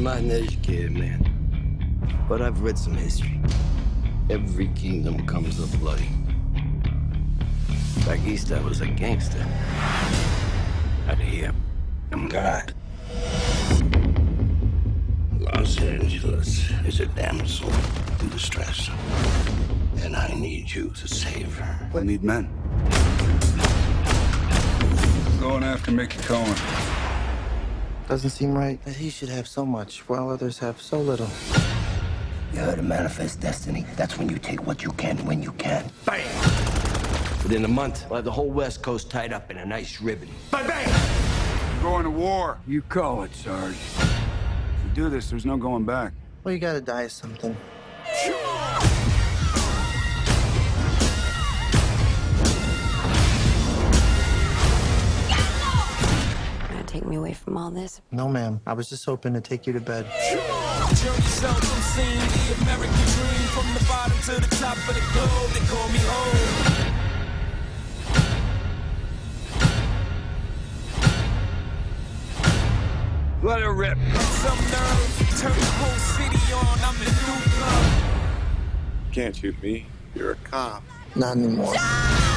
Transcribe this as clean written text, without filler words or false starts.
I'm not an educated man, but I've read some history. Every kingdom comes up bloody. Back east, I was a gangster. Out of here, I'm God. Los Angeles is a damsel in distress, and I need you to save her. I need men. Going after Mickey Cohen. Doesn't seem right that he should have so much while others have so little. You heard of manifest destiny? That's when you take what you can when you can. Bang! Within a month, we'll have the whole West Coast tied up in a nice ribbon. Bang, bang! We're going to war. You call it, Sarge. If we do this, there's no going back. Well, you gotta die of something. Gonna take me away from all this? No, ma'am. I was just hoping to take you to bed. Journey seldom seen, the American dream. From the bottom to the top of the globe, they call me home. Let her rip. Some nerve, turn the whole city on, I'm the new blood. Can't shoot me. You're a cop. Not anymore.